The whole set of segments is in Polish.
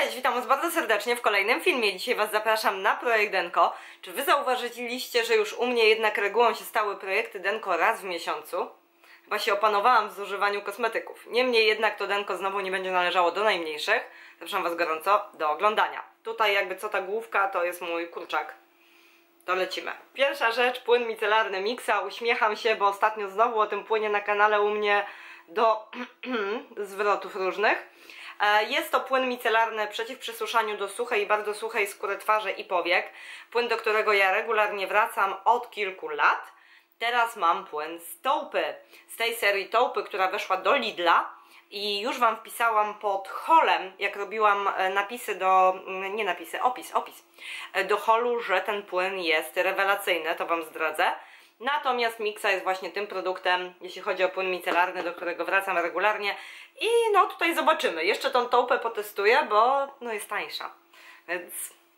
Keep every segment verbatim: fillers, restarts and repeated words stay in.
Cześć, witam Was bardzo serdecznie w kolejnym filmie. Dzisiaj Was zapraszam na projekt Denko. Czy Wy zauważyliście, że już u mnie jednak regułą się stały projekty Denko raz w miesiącu? Chyba się opanowałam w zużywaniu kosmetyków. Niemniej jednak to Denko znowu nie będzie należało do najmniejszych. Zapraszam Was gorąco do oglądania. Tutaj jakby co ta główka to jest mój kurczak. To lecimy. Pierwsza rzecz, płyn micelarny Mixa. Uśmiecham się, bo ostatnio znowu o tym płynie na kanale u mnie do zwrotów różnych. Jest to płyn micelarny przeciw przesuszaniu do suchej i bardzo suchej skóry twarzy i powiek. Płyn, do którego ja regularnie wracam od kilku lat. Teraz mam płyn z Taupy. Z tej serii Taupy, która weszła do Lidla. I już Wam wpisałam pod haulem, jak robiłam napisy do... nie napisy, opis, opis. Do haulu, że ten płyn jest rewelacyjny, to Wam zdradzę. Natomiast Mixa jest właśnie tym produktem, jeśli chodzi o płyn micelarny, do którego wracam regularnie. I no tutaj zobaczymy. Jeszcze tą Taupę potestuję, bo no jest tańsza. Więc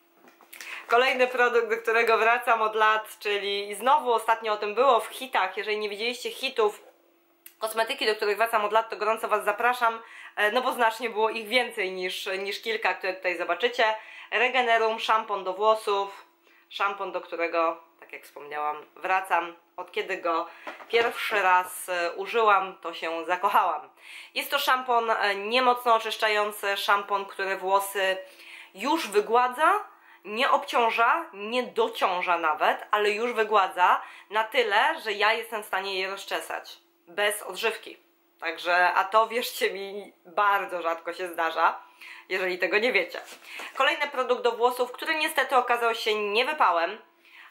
kolejny produkt, do którego wracam od lat, czyli i znowu ostatnio o tym było w hitach. Jeżeli nie widzieliście hitów kosmetyki, do których wracam od lat, to gorąco Was zapraszam, no bo znacznie było ich więcej niż, niż kilka, które tutaj zobaczycie. Regenerum, szampon do włosów, szampon, do którego, tak jak wspomniałam, wracam. Od kiedy go pierwszy raz użyłam, to się zakochałam. Jest to szampon niemocno oczyszczający, szampon, który włosy już wygładza, nie obciąża, nie dociąża nawet, ale już wygładza na tyle, że ja jestem w stanie je rozczesać bez odżywki. Także, a to wierzcie mi, bardzo rzadko się zdarza, jeżeli tego nie wiecie. Kolejny produkt do włosów, który niestety okazał się niewypałem,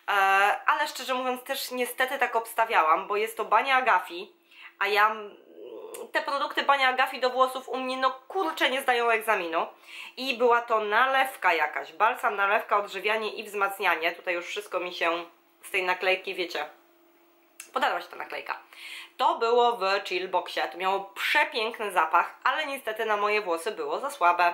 ale szczerze mówiąc też niestety tak obstawiałam, bo jest to Bania Agafi, a ja te produkty Bania Agafi do włosów u mnie no kurczę nie zdają egzaminu. I była to nalewka jakaś, balsam, nalewka, odżywianie i wzmacnianie. Tutaj już wszystko mi się z tej naklejki, wiecie, podarła się ta naklejka. To było w Chill Boxie, to miało przepiękny zapach, ale niestety na moje włosy było za słabe.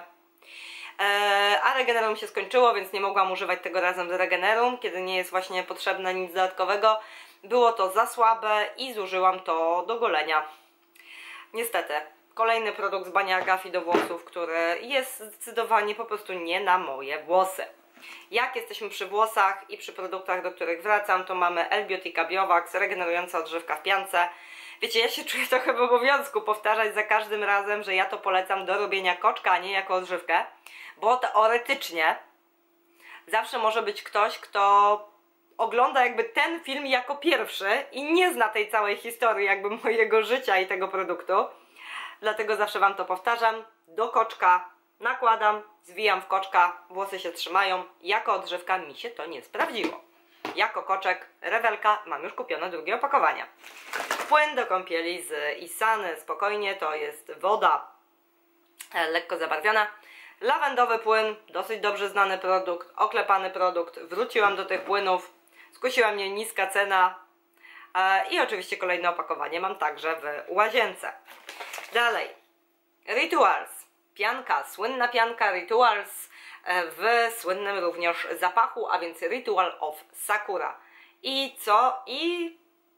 Eee, a Regenerum się skończyło, więc nie mogłam używać tego razem z Regenerum, kiedy nie jest właśnie potrzebne nic dodatkowego. Było to za słabe i zużyłam to do golenia. Niestety, kolejny produkt z Bania Agafi do włosów, który jest zdecydowanie po prostu nie na moje włosy. Jak jesteśmy przy włosach i przy produktach, do których wracam, to mamy L-Biotica Biowax, regenerująca odżywka w piance. Wiecie, ja się czuję trochę w obowiązku powtarzać za każdym razem, że ja to polecam do robienia koczka, a nie jako odżywkę, bo teoretycznie zawsze może być ktoś, kto ogląda jakby ten film jako pierwszy i nie zna tej całej historii jakby mojego życia i tego produktu. Dlatego zawsze Wam to powtarzam. Do koczka nakładam, zwijam w koczka, włosy się trzymają. Jako odżywka mi się to nie sprawdziło. Jako koczek, rewelka, mam już kupione drugie opakowania. Płyn do kąpieli z Isany, spokojnie, to jest woda lekko zabarwiona. Lawendowy płyn, dosyć dobrze znany produkt, oklepany produkt. Wróciłam do tych płynów, skusiła mnie niska cena i oczywiście kolejne opakowanie mam także w łazience. Dalej, Rituals, pianka, słynna pianka Rituals w słynnym również zapachu, a więc Ritual of Sakura. I co? I...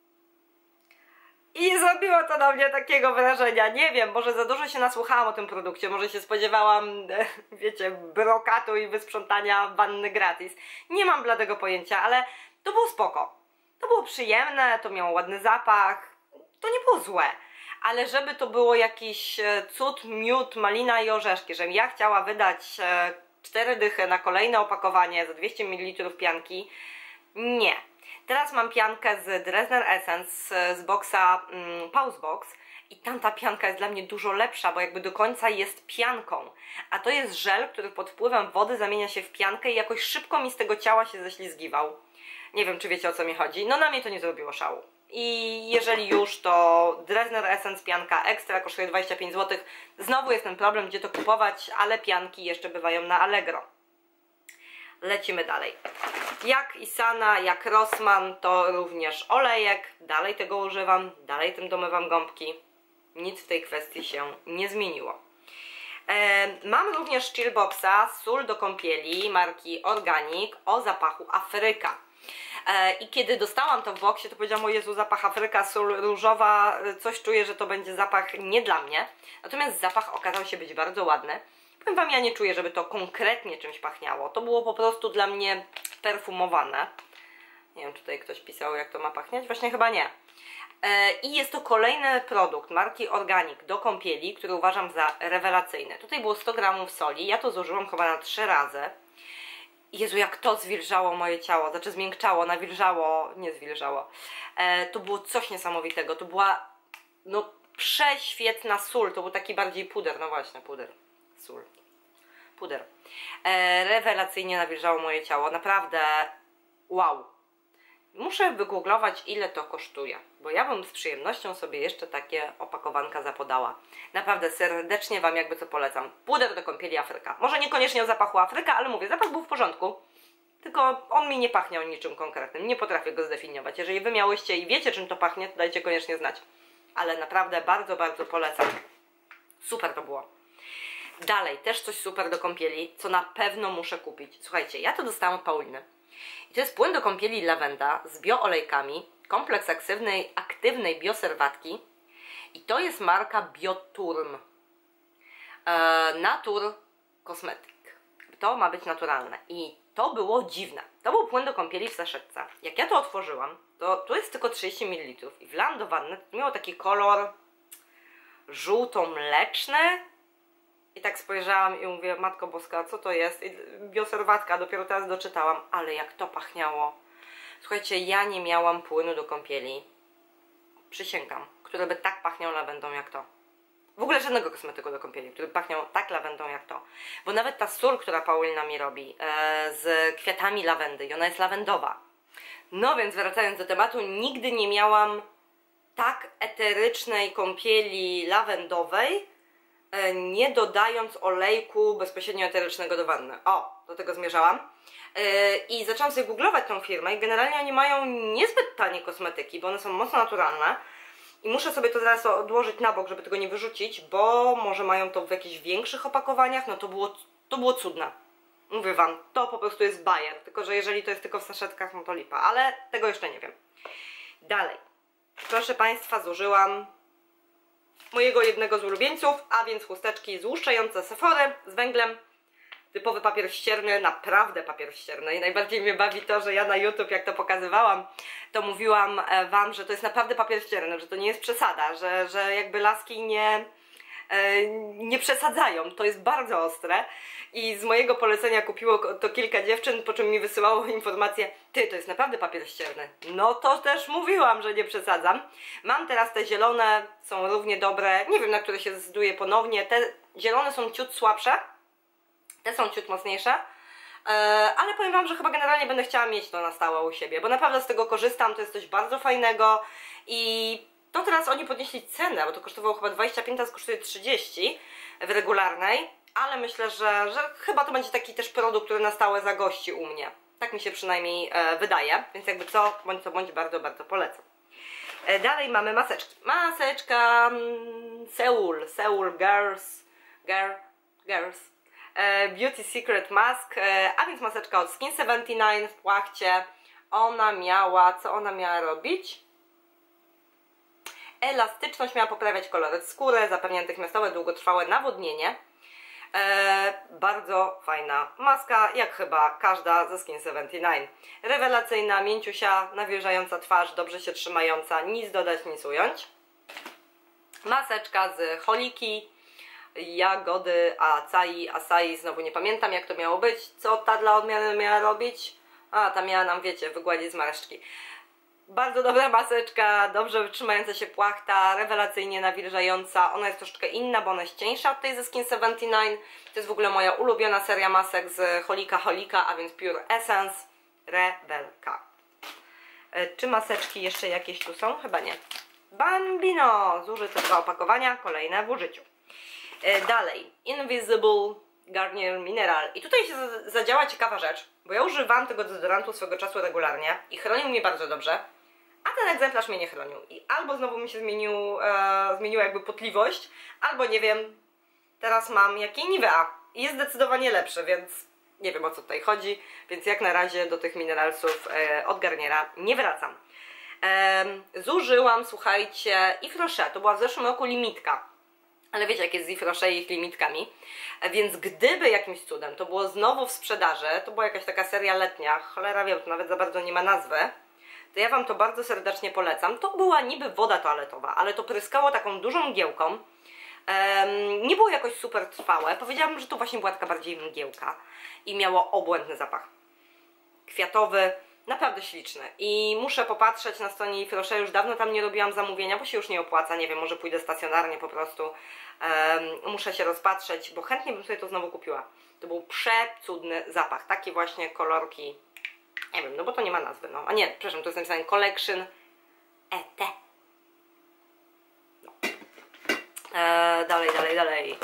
I zrobiło to na mnie takiego wrażenia. Nie wiem, może za dużo się nasłuchałam o tym produkcie, może się spodziewałam, wiecie, brokatu i wysprzątania wanny gratis. Nie mam bladego pojęcia, ale to było spoko. To było przyjemne, to miało ładny zapach, to nie było złe. Ale żeby to było jakiś cud, miód, malina i orzeszki, żebym ja chciała wydać cztery dychy na kolejne opakowanie za dwieście mililitrów pianki, nie. Teraz mam piankę z Dresner Essence z boxa um, Pause Box i tamta pianka jest dla mnie dużo lepsza, bo jakby do końca jest pianką. A to jest żel, który pod wpływem wody zamienia się w piankę i jakoś szybko mi z tego ciała się ześlizgiwał. Nie wiem, czy wiecie, o co mi chodzi. No na mnie to nie zrobiło szału. I jeżeli już, to Dresner Essence pianka ekstra kosztuje dwadzieścia pięć złotych. Znowu jest ten problem, gdzie to kupować, ale pianki jeszcze bywają na Allegro. Lecimy dalej. Jak Isana, jak Rossmann, to również olejek. Dalej tego używam, dalej tym domywam gąbki. Nic w tej kwestii się nie zmieniło. E, mam również Chill Boxa, sól do kąpieli marki Organic o zapachu Afryka. I kiedy dostałam to w boksie, to powiedziałam: o Jezu, zapach Afryka, sól różowa, coś czuję, że to będzie zapach nie dla mnie. Natomiast zapach okazał się być bardzo ładny. Powiem wam, ja nie czuję, żeby to konkretnie czymś pachniało. To było po prostu dla mnie perfumowane. Nie wiem, czy tutaj ktoś pisał, jak to ma pachnieć. Właśnie chyba nie. I jest to kolejny produkt marki Organic do kąpieli, który uważam za rewelacyjny. Tutaj było sto gramów soli, ja to zużyłam chyba na trzy razy. Jezu, jak to zwilżało moje ciało, znaczy zmiękczało, nawilżało, nie zwilżało. E, to było coś niesamowitego, to była no prześwietna sól, to był taki bardziej puder, no właśnie, puder, sól, puder. E, rewelacyjnie nawilżało moje ciało, naprawdę wow. Muszę wygooglować, ile to kosztuje, bo ja bym z przyjemnością sobie jeszcze takie opakowanka zapodała. Naprawdę serdecznie wam jakby co polecam. Puder do kąpieli Afryka. Może niekoniecznie o zapachu Afryka, ale mówię, zapach był w porządku. Tylko on mi nie pachniał niczym konkretnym. Nie potrafię go zdefiniować. Jeżeli wy miałyście i wiecie, czym to pachnie, to dajcie koniecznie znać. Ale naprawdę bardzo, bardzo polecam. Super to było. Dalej, też coś super do kąpieli, co na pewno muszę kupić. Słuchajcie, ja to dostałam od Pauliny. I to jest płyn do kąpieli lawenda z bioolejkami, kompleks aktywnej, aktywnej bioserwatki i to jest marka Bioturm. E, Natur Cosmetic. To ma być naturalne i to było dziwne. To był płyn do kąpieli w saszetce. Jak ja to otworzyłam, to tu jest tylko trzydzieści mililitrów i wlałam do wanny, to miało taki kolor żółto-mleczny. I tak spojrzałam i mówię, Matko Boska, co to jest? I bioserwatka, dopiero teraz doczytałam, ale jak to pachniało. Słuchajcie, ja nie miałam płynu do kąpieli, przysięgam, który by tak pachniał lawendą jak to. W ogóle żadnego kosmetyku do kąpieli, który by pachniał tak lawendą jak to. Bo nawet ta sól, która Paulina mi robi, e, z kwiatami lawendy i ona jest lawendowa. No więc wracając do tematu, nigdy nie miałam tak eterycznej kąpieli lawendowej, nie dodając olejku bezpośrednio eterycznego do wanny. O, do tego zmierzałam. Yy, I zaczęłam sobie googlować tą firmę i generalnie oni mają niezbyt tanie kosmetyki, bo one są mocno naturalne. I muszę sobie to zaraz odłożyć na bok, żeby tego nie wyrzucić, bo może mają to w jakichś większych opakowaniach, no to było, to było cudne. Mówię wam, to po prostu jest bajer, tylko że jeżeli to jest tylko w saszetkach, no to lipa, ale tego jeszcze nie wiem. Dalej, proszę państwa, zużyłam mojego jednego z ulubieńców, a więc chusteczki złuszczające Sephory z węglem. Typowy papier ścierny, naprawdę papier ścierny. I najbardziej mnie bawi to, że ja na YouTube, jak to pokazywałam, to mówiłam wam, że to jest naprawdę papier ścierny, że to nie jest przesada, że, że jakby laski nie, e, nie przesadzają. To jest bardzo ostre. I z mojego polecenia kupiło to kilka dziewczyn, po czym mi wysyłało informację, ty, to jest naprawdę papier ścierny. No to też mówiłam, że nie przesadzam. Mam teraz te zielone, są równie dobre, nie wiem, na które się zdecyduję ponownie. Te zielone są ciut słabsze, te są ciut mocniejsze, ale powiem wam, że chyba generalnie będę chciała mieć to na stałe u siebie, bo naprawdę z tego korzystam, to jest coś bardzo fajnego i to teraz oni podnieśli cenę, bo to kosztowało chyba dwadzieścia pięć, teraz kosztuje trzydzieści w regularnej, ale myślę, że, że chyba to będzie taki też produkt, który na stałe zagości u mnie. Tak mi się przynajmniej e, wydaje, więc jakby co, bądź co bądź bardzo, bardzo polecam. E, dalej mamy maseczki. Maseczka mm, Seoul, Seoul Girls, Girl, Girls. Beauty Secret Mask, a więc maseczka od Skin siedemdziesiąt dziewięć w płachcie. Ona miała, co ona miała robić? Elastyczność, miała poprawiać kolory skóry, zapewnia natychmiastowe, długotrwałe nawodnienie. E, bardzo fajna maska, jak chyba każda ze Skin siedemdziesiąt dziewięć. Rewelacyjna, mięciusia, nawilżająca twarz, dobrze się trzymająca, nic dodać, nic ująć. Maseczka z Holiki. Jagody, acai, acai, znowu nie pamiętam jak to miało być, co ta dla odmiany miała robić, a ta miała nam, wiecie, wygładzić zmarszczki. Bardzo dobra maseczka, dobrze trzymająca się płachta, rewelacyjnie nawilżająca, ona jest troszeczkę inna, bo ona jest cieńsza od tej ze Skin siedemdziesiąt dziewięć, to jest w ogóle moja ulubiona seria masek z Holika Holika, a więc Pure Essence, rewelka. Czy maseczki jeszcze jakieś tu są? Chyba nie. Bambino, zużyte dwa opakowania, kolejne w użyciu. Dalej, Invisible Garnier Mineral. I tutaj się zadziała ciekawa rzecz, bo ja używałam tego dezodorantu swego czasu regularnie i chronił mnie bardzo dobrze, a ten egzemplarz mnie nie chronił. I albo znowu mi się zmienił, e, zmieniła jakby potliwość, albo nie wiem, teraz mam jakiej Nivea i jest zdecydowanie lepszy, więc nie wiem o co tutaj chodzi, więc jak na razie do tych mineralsów e, od Garniera nie wracam. E, zużyłam, słuchajcie, Yves Rocher, to była w zeszłym roku limitka. Ale wiecie, jak jest z Yves Rocher i ich limitkami. Więc gdyby jakimś cudem to było znowu w sprzedaży, to była jakaś taka seria letnia, cholera wie, to nawet za bardzo nie ma nazwy, to ja Wam to bardzo serdecznie polecam. To była niby woda toaletowa, ale to pryskało taką dużą mgiełką. Um, nie było jakoś super trwałe. Powiedziałabym, że to właśnie była taka bardziej mgiełka. I miało obłędny zapach. Kwiatowy, naprawdę śliczny. I muszę popatrzeć na stronie Yves Rocher, już dawno tam nie robiłam zamówienia, bo się już nie opłaca, nie wiem, może pójdę stacjonarnie po prostu. Um, muszę się rozpatrzeć, bo chętnie bym sobie to znowu kupiła. To był przecudny zapach, takie właśnie kolorki, nie wiem, no bo to nie ma nazwy, no. A nie, przepraszam, to jest napisane Collection E T. No. Eee, dalej, dalej, dalej.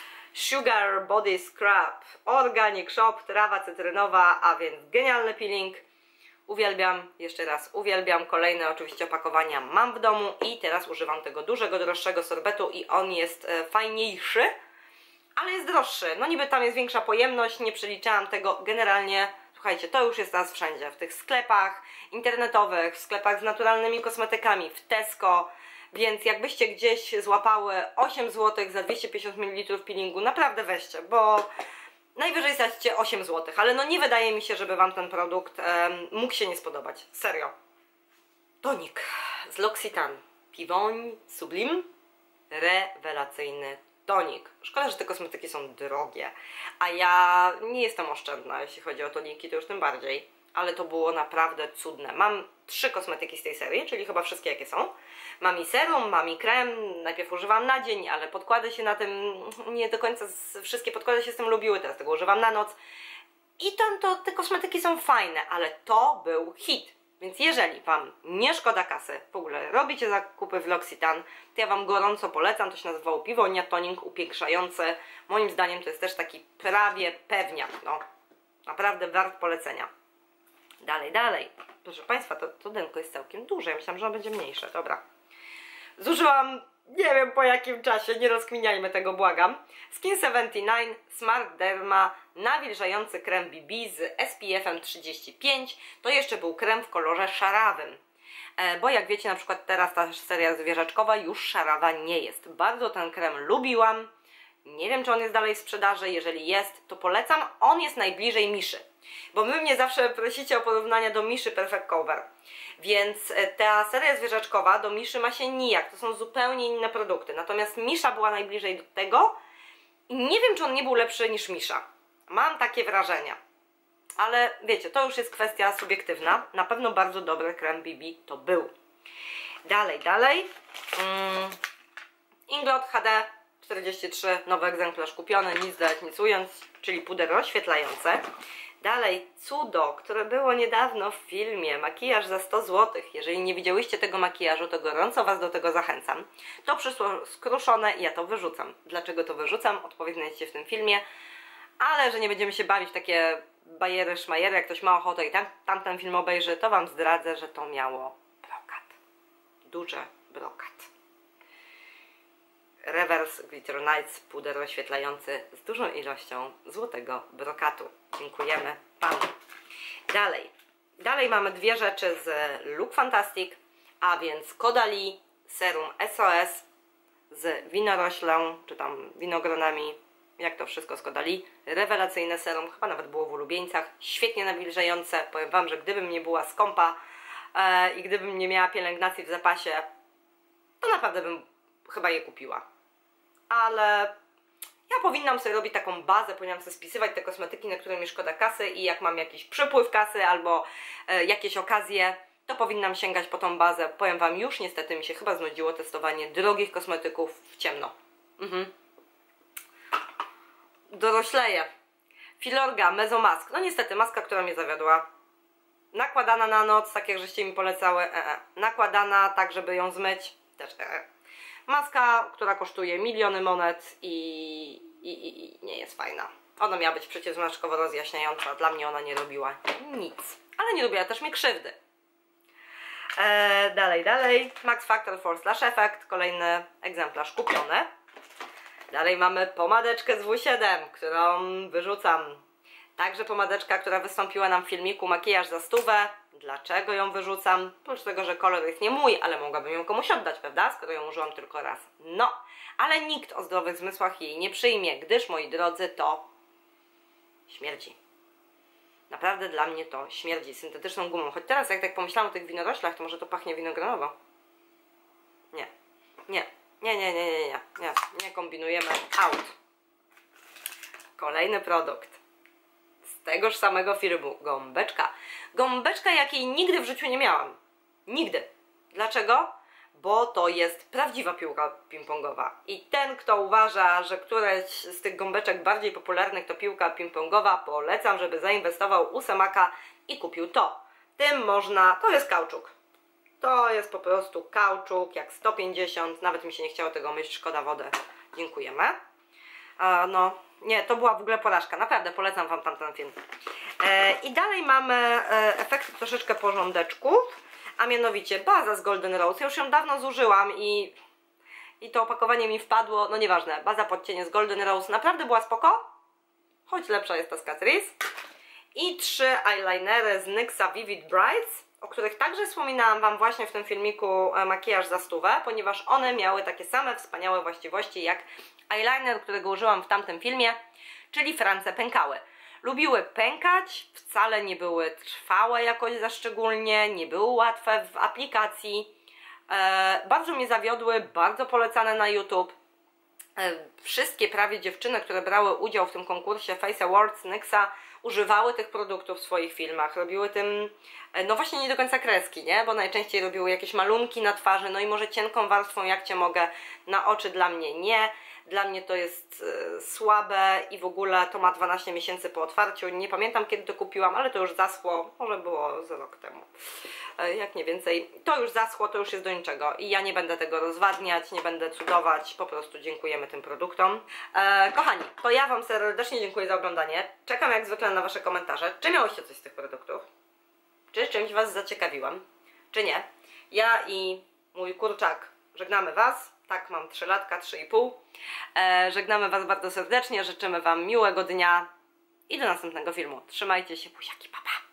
Sugar Body Scrub, Organic Shop, trawa cytrynowa, a więc genialny peeling. Uwielbiam, jeszcze raz uwielbiam. Kolejne oczywiście opakowania mam w domu i teraz używam tego dużego, droższego sorbetu i on jest e, fajniejszy, ale jest droższy. No niby tam jest większa pojemność, nie przeliczałam tego. Generalnie, słuchajcie, to już jest teraz wszędzie. W tych sklepach internetowych, w sklepach z naturalnymi kosmetykami, w Tesco. Więc jakbyście gdzieś złapały osiem złotych za dwieście pięćdziesiąt mililitrów peelingu, naprawdę weźcie, bo najwyżej stracicie osiem złotych, ale no nie wydaje mi się, żeby Wam ten produkt um, mógł się nie spodobać. Serio. Tonik z L'Occitane. Pivoine Sublime. Rewelacyjny tonik. Szkoda, że te kosmetyki są drogie, a ja nie jestem oszczędna, jeśli chodzi o toniki, to już tym bardziej. Ale to było naprawdę cudne. Mam trzy kosmetyki z tej serii, czyli chyba wszystkie jakie są. Mam i serum, mam i krem, najpierw używam na dzień, ale podkłady się na tym, nie do końca z, wszystkie podkłady się z tym lubiły, teraz tego używam na noc. I tam to, te kosmetyki są fajne, ale to był hit. Więc jeżeli Wam nie szkoda kasy, w ogóle robicie zakupy w L'Occitane, to ja Wam gorąco polecam, to się nazywało Pivonia Tonik upiększający. Moim zdaniem to jest też taki prawie pewniak, no. Naprawdę wart polecenia. Dalej, dalej. Proszę Państwa, to, to denko jest całkiem duże. Ja myślałam, że ono będzie mniejsze. Dobra. Zużyłam, nie wiem po jakim czasie, nie rozkminiajmy tego, błagam. Skin siedemdziesiąt dziewięć Smart Derma nawilżający krem B B z S P F em trzydzieści pięć. To jeszcze był krem w kolorze szarawym. E, bo jak wiecie, na przykład teraz ta seria zwierzaczkowa już szarawa nie jest. Bardzo ten krem lubiłam. Nie wiem, czy on jest dalej w sprzedaży. Jeżeli jest, to polecam. On jest najbliżej Miszy. Bo wy mnie zawsze prosicie o porównania do Miszy Perfect Cover. Więc ta seria zwierzaczkowa do Miszy ma się nijak. To są zupełnie inne produkty. Natomiast Misza była najbliżej do tego. I nie wiem, czy on nie był lepszy niż Misza. Mam takie wrażenia. Ale wiecie, to już jest kwestia subiektywna. Na pewno bardzo dobry krem B B to był. Dalej, dalej. Mm. Inglot H D czterdzieści trzy, nowy egzemplarz kupiony, nic dodać, nic ująć, czyli puder rozświetlające. Dalej, cudo, które było niedawno w filmie, makijaż za sto złotych. Jeżeli nie widziałyście tego makijażu, to gorąco Was do tego zachęcam. To przyszło skruszone i ja to wyrzucam. Dlaczego to wyrzucam? Odpowiedź znajdziecie w tym filmie. Ale że nie będziemy się bawić w takie bajery, szmajery, jak ktoś ma ochotę i tam, tamten film obejrzy, to Wam zdradzę, że to miało brokat. Duży brokat. Reverse Glitter Nights, puder oświetlający z dużą ilością złotego brokatu. Dziękujemy Panu. Dalej. Dalej mamy dwie rzeczy z Look Fantastic, a więc Caudalie serum S O S z winoroślą, czy tam winogronami, jak to wszystko z Caudalie. Rewelacyjne serum, chyba nawet było w ulubieńcach, świetnie nawilżające. Powiem Wam, że gdybym nie była skąpa e, i gdybym nie miała pielęgnacji w zapasie, to naprawdę bym chyba je kupiła. Ale ja powinnam sobie robić taką bazę, powinnam sobie spisywać te kosmetyki, na które mi szkoda kasy i jak mam jakiś przypływ kasy albo e, jakieś okazje, to powinnam sięgać po tą bazę. Powiem Wam, już niestety mi się chyba znudziło testowanie drogich kosmetyków w ciemno. Mhm. Dorośleję. Filorga Mesomask. No niestety, maska, która mnie zawiodła. Nakładana na noc, tak jak żeście mi polecały. E -e. Nakładana tak, żeby ją zmyć. Też e -e. Maska, która kosztuje miliony monet i, i, i, i nie jest fajna. Ona miała być przeciwzmarszczkowo rozjaśniająca. Dla mnie ona nie robiła nic. Ale nie robiła też mi krzywdy. Eee, dalej, dalej. Max Factor Force Lash Effect. Kolejny egzemplarz kupiony. Dalej mamy pomadeczkę z W siedem, którą wyrzucam. Także pomadeczka, która wystąpiła nam w filmiku Makijaż za stówę. Dlaczego ją wyrzucam? Oprócz tego, że kolor jest nie mój, ale mogłabym ją komuś oddać, prawda? Skoro ją użyłam tylko raz. No, ale nikt o zdrowych zmysłach jej nie przyjmie, gdyż, moi drodzy, to śmierdzi. Naprawdę dla mnie to śmierdzi syntetyczną gumą. Choć teraz, jak tak pomyślałam o tych winoroślach, to może to pachnie winogronowo. Nie. Nie. Nie, nie, nie, nie, nie. Nie, nie kombinujemy. Out. Kolejny produkt. Z tegoż samego filmu. Gąbeczka. Gąbeczka, jakiej nigdy w życiu nie miałam. Nigdy. Dlaczego? Bo to jest prawdziwa piłka ping-pongowa. I ten, kto uważa, że któreś z tych gąbeczek bardziej popularnych to piłka ping-pongowa, polecam, żeby zainwestował u Semaka i kupił to. Tym można... To jest kauczuk. To jest po prostu kauczuk, jak sto pięćdziesiąt. Nawet mi się nie chciało tego myć, szkoda wodę. Dziękujemy. A, no, nie, to była w ogóle porażka. Naprawdę polecam Wam tamten film. E, I dalej mamy e, efekty troszeczkę porządeczków. A mianowicie baza z Golden Rose. Ja już ją dawno zużyłam i, i to opakowanie mi wpadło, no nieważne. Baza pod cienie z Golden Rose naprawdę była spoko, choć lepsza jest ta z Catrice. I trzy eyelinery z NYXa Vivid Brights, o których także wspominałam Wam właśnie w tym filmiku Makijaż za stówę, ponieważ one miały takie same wspaniałe właściwości jak eyeliner, którego użyłam w tamtym filmie, czyli France pękały. Lubiły pękać, wcale nie były trwałe jakoś za szczególnie, nie były łatwe w aplikacji. E, bardzo mnie zawiodły, bardzo polecane na YouTube. E, wszystkie prawie dziewczyny, które brały udział w tym konkursie Face Awards NYXa, używały tych produktów w swoich filmach. Robiły tym, e, no właśnie nie do końca kreski, nie? Bo najczęściej robiły jakieś malunki na twarzy, no i może cienką warstwą, jak Cię mogę, na oczy dla mnie nie. Dla mnie to jest y, słabe i w ogóle to ma dwanaście miesięcy po otwarciu. Nie pamiętam, kiedy to kupiłam, ale to już zaschło. Może było z rok temu. Y, jak nie więcej. To już zaschło, to już jest do niczego. I ja nie będę tego rozwadniać, nie będę cudować. Po prostu dziękujemy tym produktom. E, kochani, to ja Wam serdecznie dziękuję za oglądanie. Czekam jak zwykle na Wasze komentarze. Czy miałyście coś z tych produktów? Czy czymś Was zaciekawiłam? Czy nie? Ja i mój kurczak żegnamy Was. Tak, mam trzy latka, trzy i pół. E, żegnamy Was bardzo serdecznie, życzymy Wam miłego dnia i do następnego filmu. Trzymajcie się, buziaki, pa, pa.